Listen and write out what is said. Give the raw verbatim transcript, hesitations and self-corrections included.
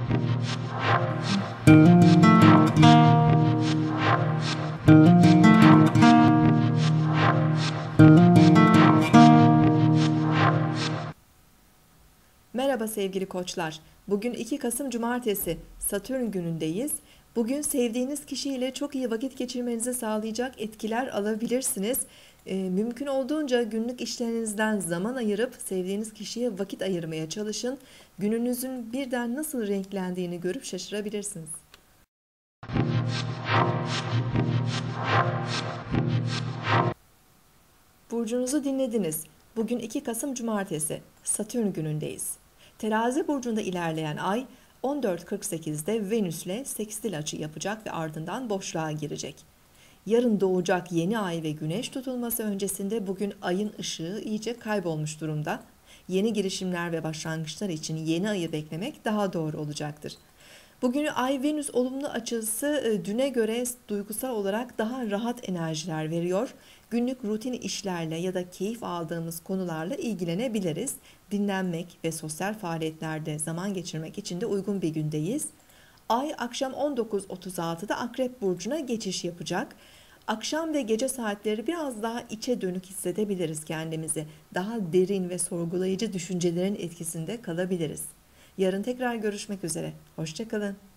Merhaba sevgili koçlar. Bugün iki Kasım Cumartesi, Satürn günündeyiz. Bugün sevdiğiniz kişiyle çok iyi vakit geçirmenizi sağlayacak etkiler alabilirsiniz. Ee, mümkün olduğunca günlük işlerinizden zaman ayırıp sevdiğiniz kişiye vakit ayırmaya çalışın. Gününüzün birden nasıl renklendiğini görüp şaşırabilirsiniz. Burcunuzu dinlediniz. Bugün iki Kasım Cumartesi, Satürn günündeyiz. Terazi burcunda ilerleyen ay on dört kırk sekizde Venüs'le sekstil açı yapacak ve ardından boşluğa girecek. Yarın doğacak yeni ay ve güneş tutulması öncesinde bugün ayın ışığı iyice kaybolmuş durumda. Yeni girişimler ve başlangıçlar için yeni ayı beklemek daha doğru olacaktır. Bugünü Ay-Venüs olumlu açısı düne göre duygusal olarak daha rahat enerjiler veriyor. Günlük rutin işlerle ya da keyif aldığımız konularla ilgilenebiliriz. Dinlenmek ve sosyal faaliyetlerde zaman geçirmek için de uygun bir gündeyiz. Ay akşam on dokuz otuz altıda Akrep Burcu'na geçiş yapacak. Akşam ve gece saatleri biraz daha içe dönük hissedebiliriz kendimizi. Daha derin ve sorgulayıcı düşüncelerin etkisinde kalabiliriz. Yarın tekrar görüşmek üzere. Hoşça kalın.